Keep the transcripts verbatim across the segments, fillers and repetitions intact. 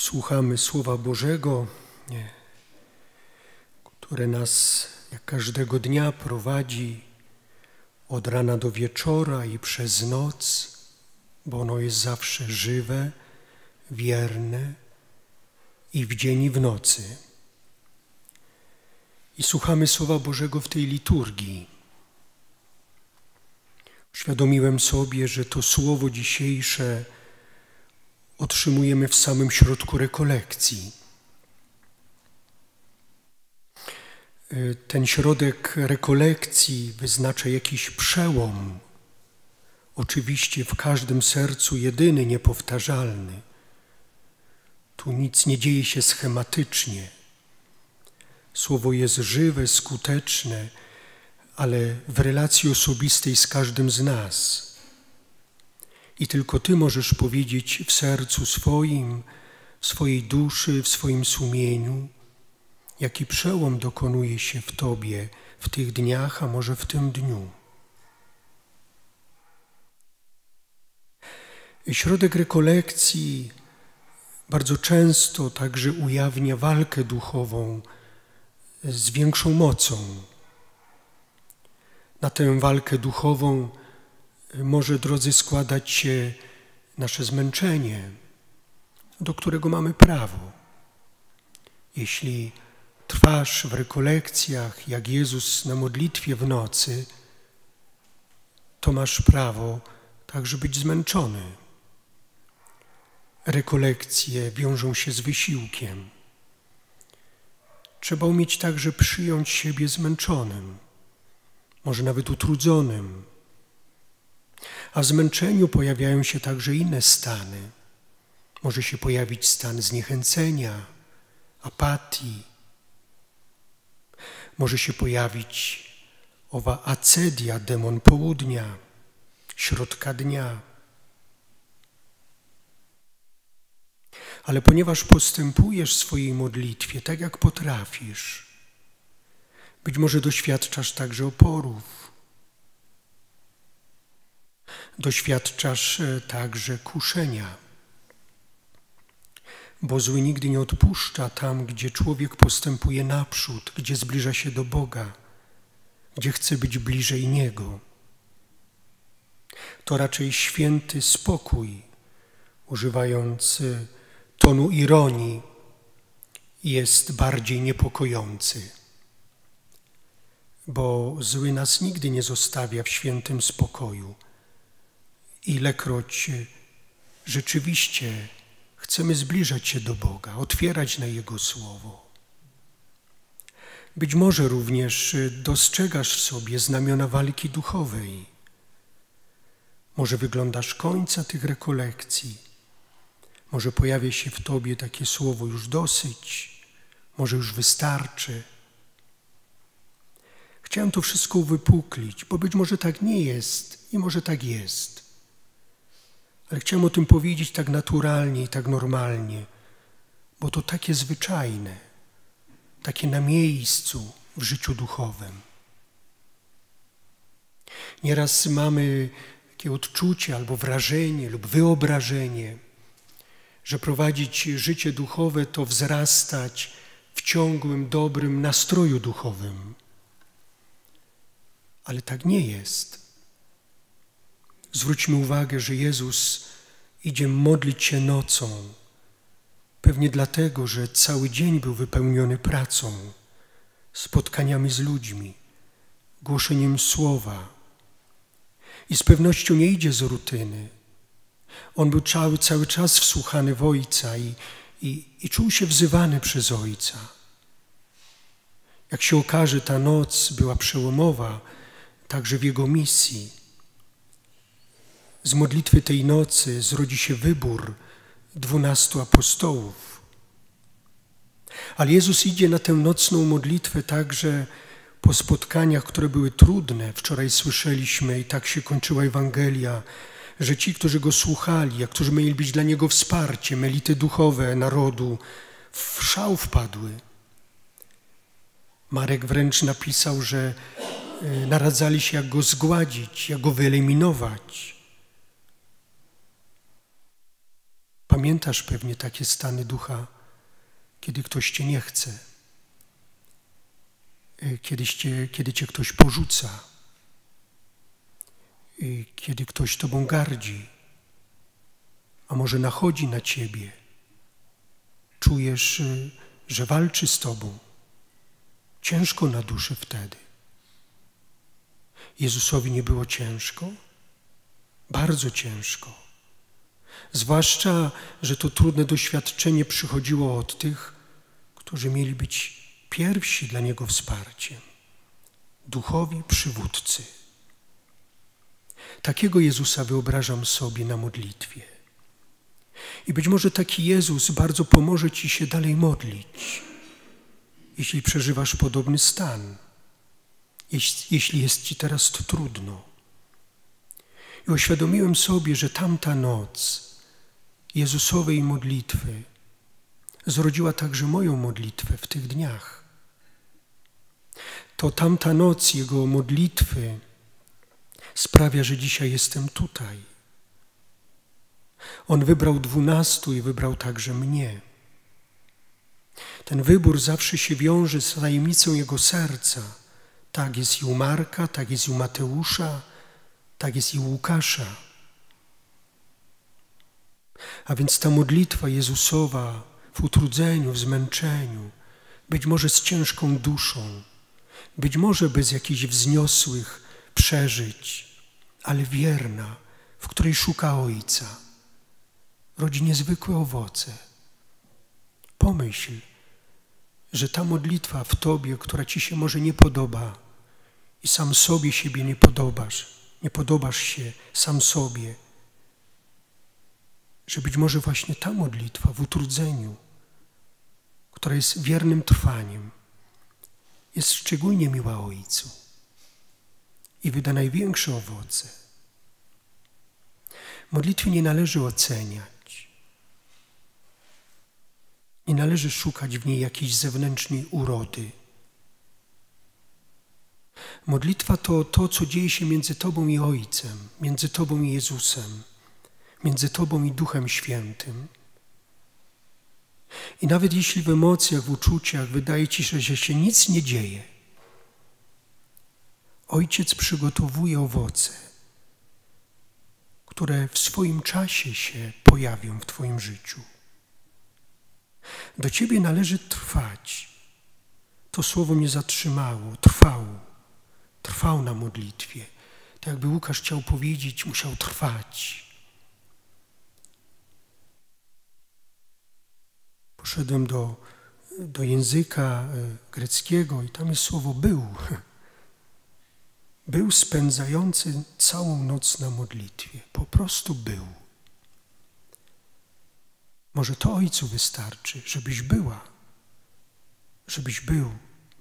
Słuchamy Słowa Bożego, które nas jak każdego dnia prowadzi od rana do wieczora i przez noc, bo ono jest zawsze żywe, wierne i w dzień i w nocy. I słuchamy Słowa Bożego w tej liturgii. Uświadomiłem sobie, że to Słowo dzisiejsze otrzymujemy w samym środku rekolekcji. Ten środek rekolekcji wyznacza jakiś przełom, oczywiście w każdym sercu jedyny, niepowtarzalny. Tu nic nie dzieje się schematycznie. Słowo jest żywe, skuteczne, ale w relacji osobistej z każdym z nas. I tylko Ty możesz powiedzieć w sercu swoim, w swojej duszy, w swoim sumieniu, jaki przełom dokonuje się w Tobie w tych dniach, a może w tym dniu. Środek rekolekcji bardzo często także ujawnia walkę duchową z większą mocą. Na tę walkę duchową może, drodzy, składać się nasze zmęczenie, do którego mamy prawo. Jeśli trwasz w rekolekcjach, jak Jezus na modlitwie w nocy, to masz prawo także być zmęczony. Rekolekcje wiążą się z wysiłkiem. Trzeba umieć także przyjąć siebie zmęczonym, może nawet utrudzonym. A w zmęczeniu pojawiają się także inne stany. Może się pojawić stan zniechęcenia, apatii. Może się pojawić owa acedia, demon południa, środka dnia. Ale ponieważ postępujesz w swojej modlitwie tak, jak potrafisz, być może doświadczasz także oporów. Doświadczasz także kuszenia, bo zły nigdy nie odpuszcza tam, gdzie człowiek postępuje naprzód, gdzie zbliża się do Boga, gdzie chce być bliżej Niego. To raczej święty spokój, używając tonu ironii, jest bardziej niepokojący, bo zły nas nigdy nie zostawia w świętym spokoju. Ilekroć rzeczywiście chcemy zbliżać się do Boga, otwierać na Jego Słowo. Być może również dostrzegasz w sobie znamiona walki duchowej. Może wyglądasz końca tych rekolekcji. Może pojawia się w Tobie takie słowo już dosyć, może już wystarczy. Chciałem to wszystko uwypuklić, bo być może tak nie jest i może tak jest. Ale chciałem o tym powiedzieć tak naturalnie i tak normalnie, bo to takie zwyczajne, takie na miejscu w życiu duchowym. Nieraz mamy takie odczucie albo wrażenie lub wyobrażenie, że prowadzić życie duchowe to wzrastać w ciągłym, dobrym nastroju duchowym. Ale tak nie jest. Zwróćmy uwagę, że Jezus idzie modlić się nocą, pewnie dlatego, że cały dzień był wypełniony pracą, spotkaniami z ludźmi, głoszeniem Słowa. I z pewnością nie idzie z rutyny. On był cały, cały czas wsłuchany w Ojca i, i, i czuł się wzywany przez Ojca. Jak się okaże, ta noc była przełomowa także w Jego misji. Z modlitwy tej nocy zrodzi się wybór dwunastu apostołów. Ale Jezus idzie na tę nocną modlitwę także po spotkaniach, które były trudne. Wczoraj słyszeliśmy, i tak się kończyła Ewangelia, że ci, którzy Go słuchali, a którzy mieli być dla Niego wsparciem, elity duchowe narodu, w szał wpadły. Marek wręcz napisał, że naradzali się, jak Go zgładzić, jak Go wyeliminować. Pamiętasz pewnie takie stany ducha, kiedy ktoś cię nie chce, kiedy cię, kiedy cię ktoś porzuca, kiedy ktoś tobą gardzi, a może nachodzi na ciebie. Czujesz, że walczy z tobą. Ciężko na duszę wtedy. Jezusowi nie było ciężko? Bardzo ciężko. Zwłaszcza, że to trudne doświadczenie przychodziło od tych, którzy mieli być pierwsi dla Niego wsparciem. Duchowi przywódcy. Takiego Jezusa wyobrażam sobie na modlitwie. I być może taki Jezus bardzo pomoże ci się dalej modlić, jeśli przeżywasz podobny stan, jeśli jest ci teraz trudno. I uświadomiłem sobie, że tamta noc Jezusowej modlitwy zrodziła także moją modlitwę w tych dniach. To tamta noc Jego modlitwy sprawia, że dzisiaj jestem tutaj. On wybrał dwunastu i wybrał także mnie. Ten wybór zawsze się wiąże z tajemnicą Jego serca. Tak jest i u Marka, tak jest i u Mateusza, tak jest i u Łukasza. A więc ta modlitwa Jezusowa w utrudzeniu, w zmęczeniu, być może z ciężką duszą, być może bez jakichś wzniosłych przeżyć, ale wierna, w której szuka Ojca, rodzi niezwykłe owoce. Pomyśl, że ta modlitwa w tobie, która ci się może nie podoba i sam sobie siebie nie podobasz, nie podobasz się sam sobie, że być może właśnie ta modlitwa w utrudzeniu, która jest wiernym trwaniem, jest szczególnie miła Ojcu i wyda największe owoce. Modlitwy nie należy oceniać. Nie należy szukać w niej jakiejś zewnętrznej urody. Modlitwa to to, co dzieje się między tobą i Ojcem, między tobą i Jezusem, między tobą i Duchem Świętym. I nawet jeśli w emocjach, w uczuciach wydaje ci się, że się nic nie dzieje, Ojciec przygotowuje owoce, które w swoim czasie się pojawią w twoim życiu. Do ciebie należy trwać. To słowo mnie zatrzymało, trwał, trwał na modlitwie. Tak jakby Łukasz chciał powiedzieć, musiał trwać. Poszedłem do, do języka greckiego i tam jest słowo był. Był spędzający całą noc na modlitwie. Po prostu był. Może to Ojcu wystarczy, żebyś była, żebyś był.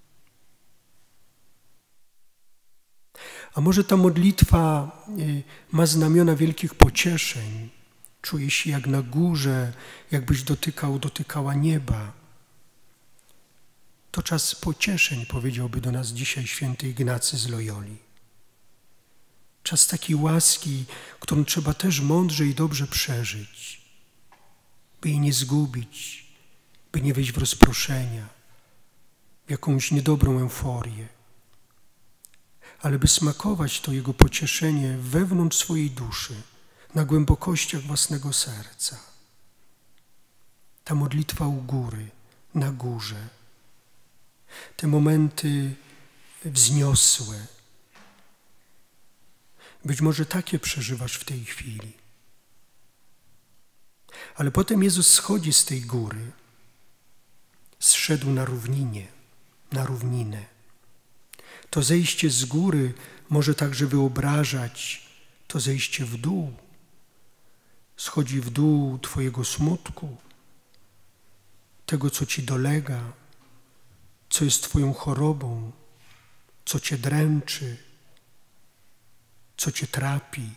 A może ta modlitwa ma znamiona wielkich pocieszeń. Czujesz się jak na górze, jakbyś dotykał, dotykała nieba. To czas pocieszeń, powiedziałby do nas dzisiaj święty Ignacy z Loyoli. Czas takiej łaski, którą trzeba też mądrze i dobrze przeżyć, by jej nie zgubić, by nie wejść w rozproszenia, w jakąś niedobrą euforię, ale by smakować to Jego pocieszenie wewnątrz swojej duszy, na głębokościach własnego serca. Ta modlitwa u góry, na górze, te momenty wzniosłe. Być może takie przeżywasz w tej chwili. Ale potem Jezus schodzi z tej góry. Zszedł na równinie, na równinę. To zejście z góry może także wyobrażać to zejście w dół. Schodzi w dół twojego smutku, tego, co ci dolega, co jest twoją chorobą, co cię dręczy, co cię trapi.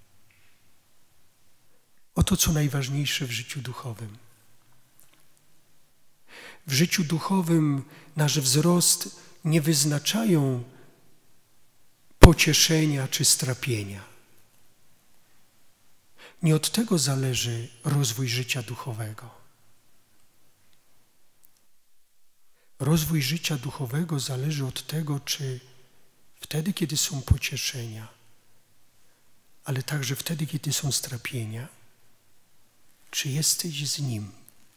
Oto, co najważniejsze w życiu duchowym. W życiu duchowym nasz wzrost nie wyznaczają pocieszenia czy strapienia. Nie od tego zależy rozwój życia duchowego. Rozwój życia duchowego zależy od tego, czy wtedy, kiedy są pocieszenia, ale także wtedy, kiedy są strapienia, czy jesteś z Nim.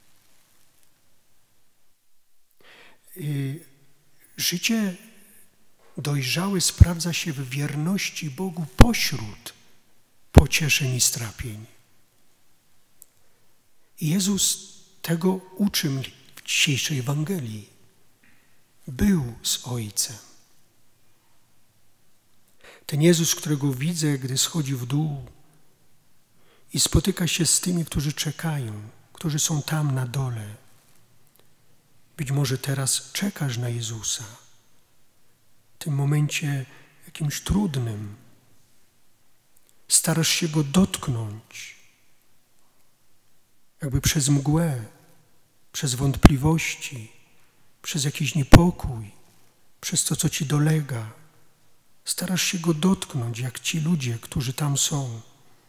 Życie dojrzałe sprawdza się w wierności Bogu pośród pocieszeń i strapień. I Jezus tego uczy mnie w dzisiejszej Ewangelii. Był z Ojcem. Ten Jezus, którego widzę, gdy schodzi w dół i spotyka się z tymi, którzy czekają, którzy są tam na dole. Być może teraz czekasz na Jezusa. W tym momencie jakimś trudnym. Starasz się Go dotknąć. Jakby przez mgłę, przez wątpliwości, przez jakiś niepokój, przez to, co ci dolega. Starasz się Go dotknąć, jak ci ludzie, którzy tam są.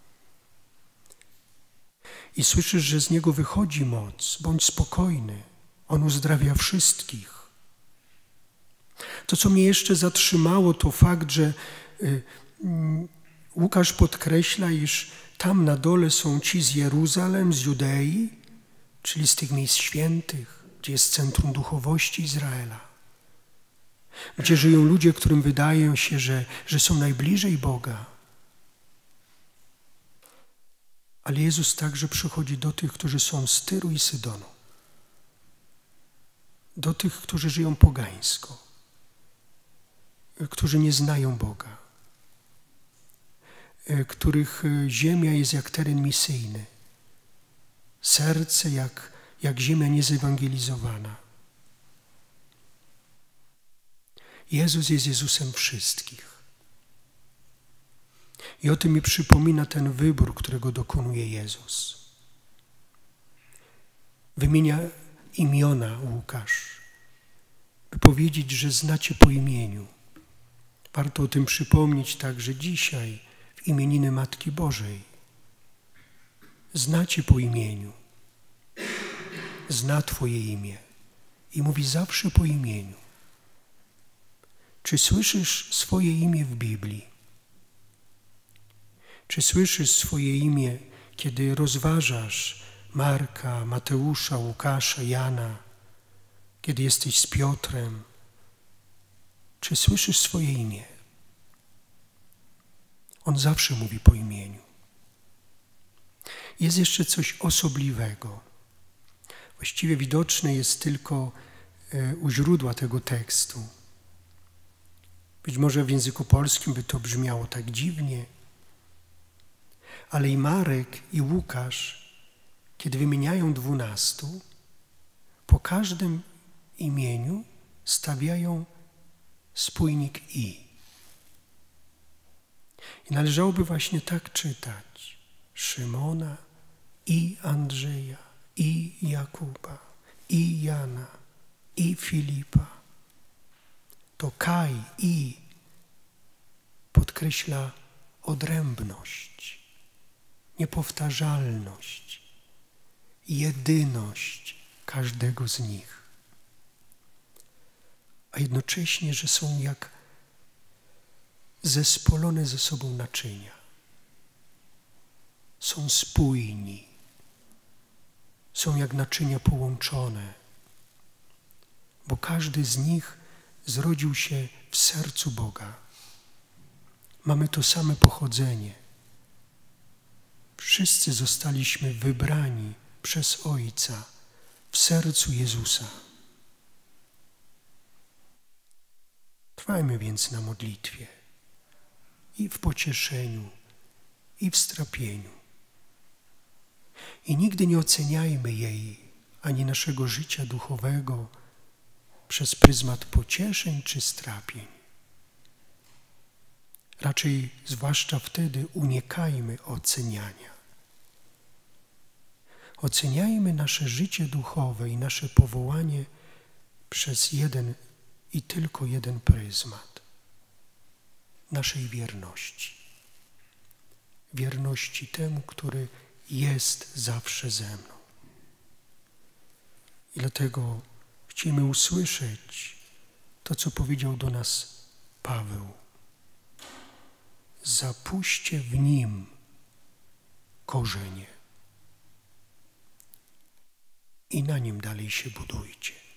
I słyszysz, że z Niego wychodzi moc. Bądź spokojny. On uzdrawia wszystkich. To, co mnie jeszcze zatrzymało, to fakt, że y, y, Łukasz podkreśla, iż tam na dole są ci z Jeruzalem, z Judei, czyli z tych miejsc świętych, gdzie jest centrum duchowości Izraela. Gdzie żyją ludzie, którym wydaje się, że, że są najbliżej Boga. Ale Jezus także przychodzi do tych, którzy są z Tyru i Sydonu. Do tych, którzy żyją pogańsko, którzy nie znają Boga, których ziemia jest jak teren misyjny, serce jak, jak ziemia niezewangelizowana. Jezus jest Jezusem wszystkich. I o tym mi przypomina ten wybór, którego dokonuje Jezus. Wymienia imiona Łukasz, by powiedzieć, że znacie po imieniu. Warto o tym przypomnieć także dzisiaj, w imieniny Matki Bożej. Znacie po imieniu. Zna Twoje imię i mówi zawsze po imieniu. Czy słyszysz swoje imię w Biblii? Czy słyszysz swoje imię, kiedy rozważasz Marka, Mateusza, Łukasza, Jana, kiedy jesteś z Piotrem? Czy słyszysz swoje imię? On zawsze mówi po imieniu. Jest jeszcze coś osobliwego. Właściwie widoczne jest tylko u źródła tego tekstu. Być może w języku polskim by to brzmiało tak dziwnie, ale i Marek, i Łukasz, kiedy wymieniają dwunastu, po każdym imieniu stawiają spójnik i. I należałoby właśnie tak czytać. Szymona, i Andrzeja, i Jakuba, i Jana, i Filipa. To Kaj, i podkreśla odrębność, niepowtarzalność, jedyność każdego z nich. A jednocześnie, że są jak zespolone ze sobą naczynia. Są spójni. Są jak naczynia połączone. Bo każdy z nich zrodził się w sercu Boga. Mamy to same pochodzenie. Wszyscy zostaliśmy wybrani przez Ojca w sercu Jezusa. Trwajmy więc na modlitwie i w pocieszeniu, i w strapieniu. I nigdy nie oceniajmy jej, ani naszego życia duchowego przez pryzmat pocieszeń czy strapień. Raczej, zwłaszcza wtedy, unikajmy oceniania. Oceniajmy nasze życie duchowe i nasze powołanie przez jeden i tylko jeden pryzmat naszej wierności. wierności temu, który jest zawsze ze mną. I dlatego chcemy usłyszeć to, co powiedział do nas Paweł. Zapuśćcie w nim korzenie i na nim dalej się budujcie.